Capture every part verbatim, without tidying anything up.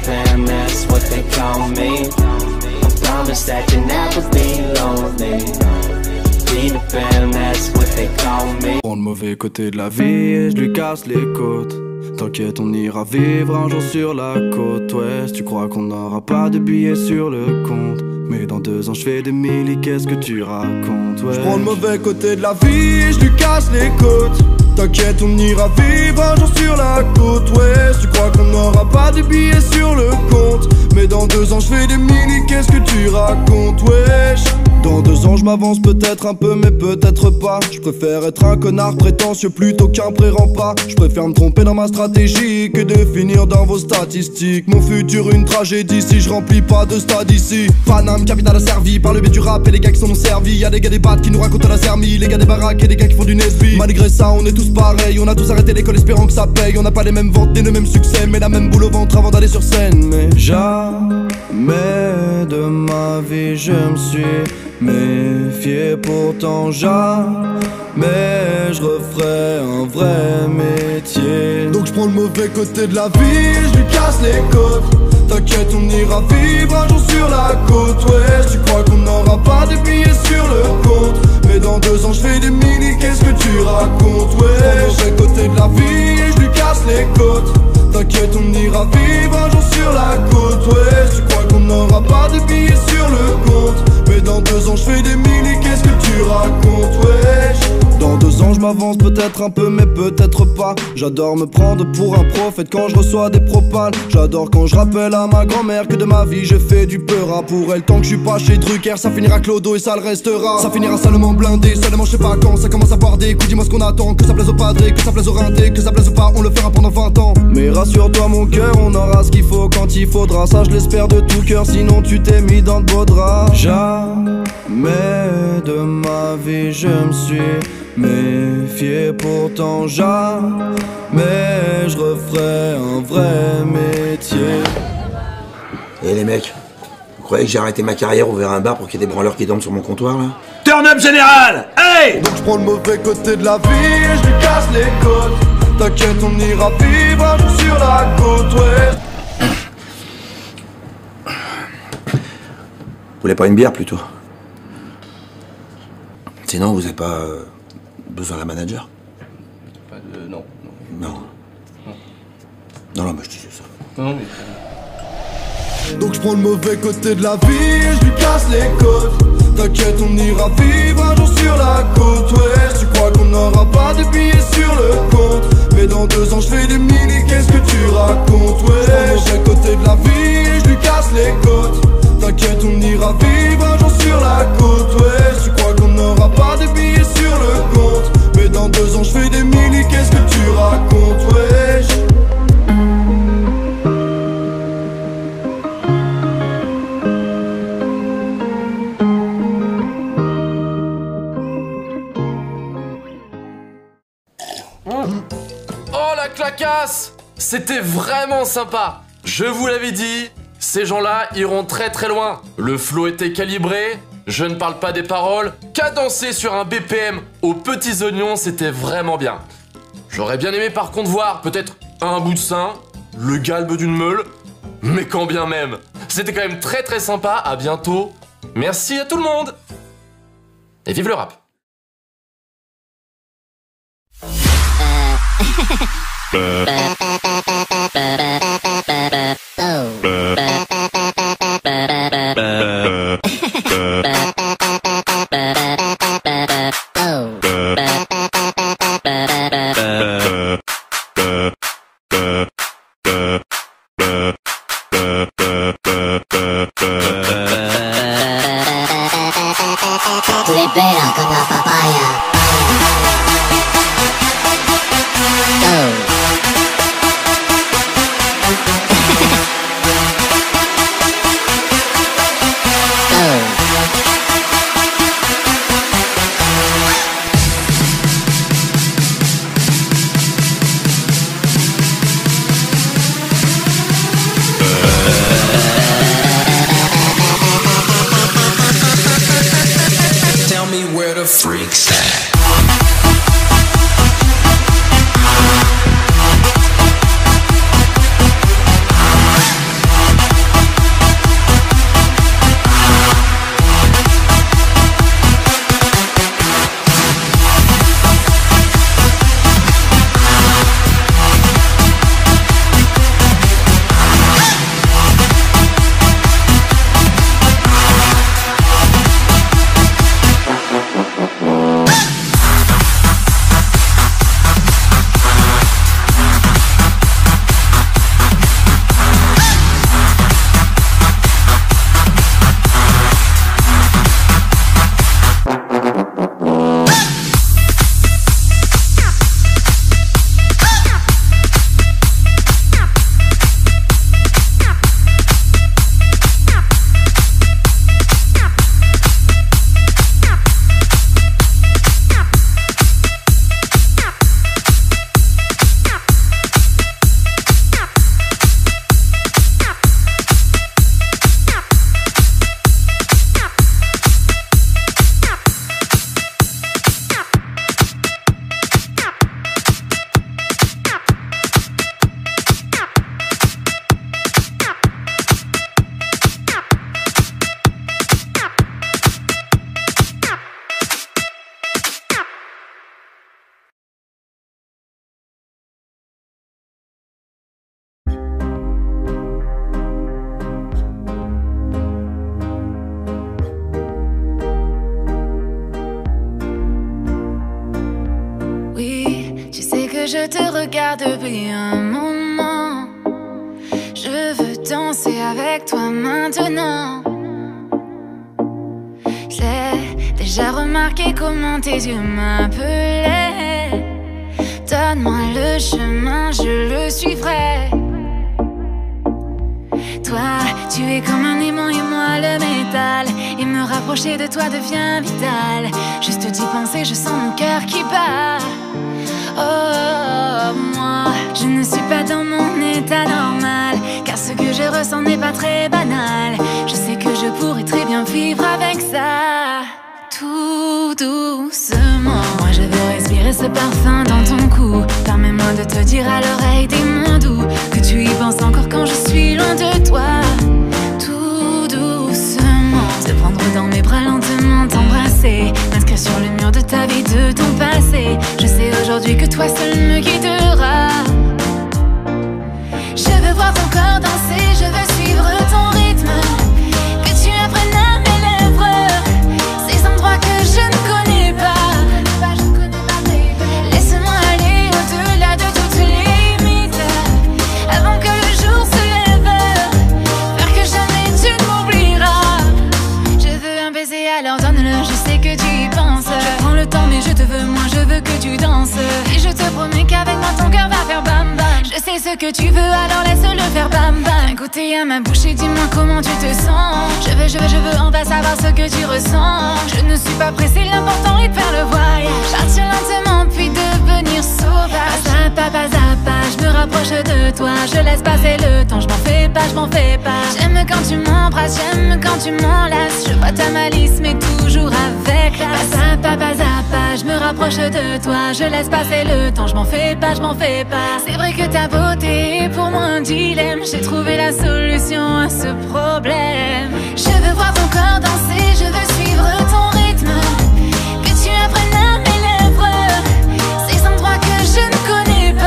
fam, that's what they call me. I promise that you'll never be lonely. Peter Pan, that's what they call me. Prends le mauvais côté de la vie et je lui casse les côtes. T'inquiète, on ira vivre un jour sur la côte ouest. Tu crois qu'on n'aura pas de billets sur le compte, mais dans deux ans je fais des milli, qu'est-ce que tu racontes, ouais. J'prends le mauvais côté de la vie et je lui casse les côtes. T'inquiète, on ira vivre un jour sur la côte ouest. Tu crois qu'on n'aura pas de billets sur le compte, mais dans deux ans je fais des milli, qu'est-ce que tu racontes, wesh. Dans deux ans je m'avance peut-être un peu mais peut-être pas. Je préfère être un connard prétentieux plutôt qu'un pré-rempart. Je préfère me tromper dans ma stratégie que de finir dans vos statistiques. Mon futur une tragédie si je remplis pas de stade ici. Paname, capitale asservie par le biais du rap et les gars qui sont non servis. Y'a des gars des battes qui nous racontent la sermie, les gars des baraques et des gars qui font du Nesby. Malgré ça on est tous pareils, on a tous arrêté l'école espérant que ça paye. On n'a pas les mêmes ventes ni le même succès, mais la même boule au ventre avant d'aller sur scène. Mais jamais de ma vie je me suis méfié, pourtant jamais je referai un vrai métier. Donc je prends le mauvais côté de la vie et je lui casse les côtes. T'inquiète, on ira vivre un jour sur la côte ouest. Tu crois qu'on n'aura pas de billets sur le compte, mais dans deux ans je fais des mini, qu'est-ce que tu racontes, ouais. Je prends le mauvais côté de la vie et je lui casse les côtes. T'inquiète, on ira vivre un jour sur la côte ouest. Tu crois qu'on n'aura pas de billets sur le compte, mais dans deux ans je fais des mini, qu'est-ce que tu racontes, wesh. Dans deux ans je m'avance peut-être un peu mais peut-être pas. J'adore me prendre pour un prophète quand je reçois des propales. J'adore quand je rappelle à ma grand-mère que de ma vie j'ai fait du peur à pour elle. Tant que je suis pas chez Drucker, ça finira clodo et ça le restera. Ça finira seulement blindé, seulement je sais pas quand ça commence à boire des coups. Dis-moi ce qu'on attend, que ça plaise au padré, que ça plaise au rinté, que ça plaise ou pas, on le fera pendant vingt ans. Mais rassure-toi mon cœur, on aura ce qu'il faut quand il faudra. Ça je l'espère de tout cœur, sinon tu t'es mis dans de beaux draps. Jamais de ma vie je me suis méfié, pourtant jamais je referai un vrai métier. Et les mecs, vous croyez que j'ai arrêté ma carrière, ouvert un bar pour qu'il y ait des branleurs qui dorment sur mon comptoir là? Turn up général! Hey! Donc je prends le mauvais côté de la vie et je lui casse les côtes. T'inquiète, on ira vivre un jour sur la côte ouest. Vous voulez pas une bière plutôt? Sinon, vous avez pas euh, besoin d'un manager? Pas de... non. Non. Non, non, non mais je disais ça. Non, mais... Donc je prends le mauvais côté de la vie et je lui casse les côtes. T'inquiète, on ira vivre un jour sur la côte ouest. Tu crois qu'on n'aura pas de billets sur le compte, mais dans deux ans je fais des mini, qu'est-ce que tu racontes, ouais. Je prends le mauvais côté de la vie et je lui casse les côtes. T'inquiète, on ira vivre un jour sur la côte ouest. Tu crois qu'on n'aura pas de billets sur le compte, mais dans deux ans je fais des mini, qu'est-ce que tu racontes, wesh. Oh la clacasse! C'était vraiment sympa! Je vous l'avais dit, ces gens-là iront très très loin. Le flow était calibré, je ne parle pas des paroles, cadencé sur un B P M aux petits oignons, c'était vraiment bien. J'aurais bien aimé par contre voir peut-être un bout de sein, le galbe d'une meule, mais quand bien même. C'était quand même très très sympa, à bientôt. Merci à tout le monde! Et vive le rap! Libera con la papaya. Tell me where the freaks at. que je te regarde depuis un moment. Je veux danser avec toi maintenant. J'ai déjà remarqué comment tes yeux m'appelaient. Donne-moi le chemin, je le suivrai. Toi, tu es comme un aimant et moi le métal. Et me rapprocher de toi devient vital. Juste d'y penser, je sens mon cœur qui bat. Oh, moi, je ne suis pas dans mon état normal, car ce que je ressens n'est pas très banal. Je sais que je pourrais très bien vivre avec ça. Tout doucement, moi je veux respirer ce parfum dans ton cou. Permets-moi de te dire à l'oreille des mots doux, que tu y penses encore quand je suis loin de toi. Tout doucement, te prendre dans mes bras lentement, t'embrasser, m'inscrire sur le mur de ta vie, de ton passé. Je sais aujourd'hui que toi seul me guidera. Je veux voir ton corps danser, je veux suivre ton rythme, que tu apprennes à mes lèvres ces endroits que je ne connais pas. Laisse-moi aller au-delà de toutes les limites, avant que le jour se lève, faire que jamais tu ne m'oublieras. Je veux un baiser, alors donne-le, je sais que tu y penses. Je prends le temps mais je te veux, moi je veux que tu danses. Et je te promets qu'avec moi ton cœur va faire bam bam. Je sais ce que tu veux, alors laisse-le faire bam bam. Un côté à ma bouche et dis-moi comment tu te sens. Je veux, je veux, je veux, on va savoir ce que tu ressens. Je ne suis pas pressée, l'important est de faire le voyage. Partir lentement puis devenir sauvage. Pas à pas, pas à pas, je me rapproche de toi. Je laisse passer le temps, je m'en fais pas, je m'en fais pas. J'aime quand tu m'embrasses, j'aime quand tu m'enlaces. Je vois ta malice mais toujours avec classe. Pas à pas, pas à pas, je me rapproche de toi. Je laisse passer le temps, je m'en fais pas, je m'en fais pas. C'est vrai que ta beauté est pour moi un dilemme. J'ai trouvé la solution à ce problème. Je veux voir ton corps danser, je veux suivre ton rythme, que tu apprennes à mes lèvres ces endroits que je ne connais pas.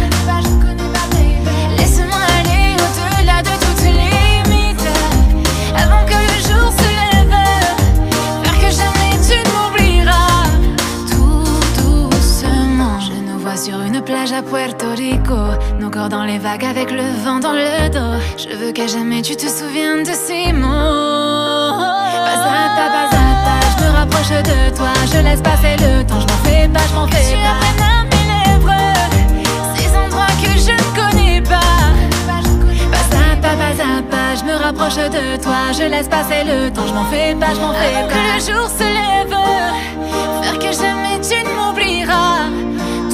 Laisse-moi aller au-delà de toutes les limites, avant que le jour se lève, faire que jamais tu ne m'oublieras. Tout doucement, je nous vois sur une plage à Puerto Rico, nos corps dans les vagues avec le vent dans le dos. Je veux qu'à jamais tu te souviennes de ces mots. Pas à pas, pas à pas, je me rapproche de toi. Je laisse passer le temps, je m'en fais pas, je m'en fais pas. Que tu apprennes à mes lèvres ces endroits que je ne connais pas. Pas à pas, pas à pas, je me rapproche de toi. Je laisse passer le temps, je m'en fais pas, je m'en fais pas. Que le jour se lève, faire que jamais tu ne m'oublieras.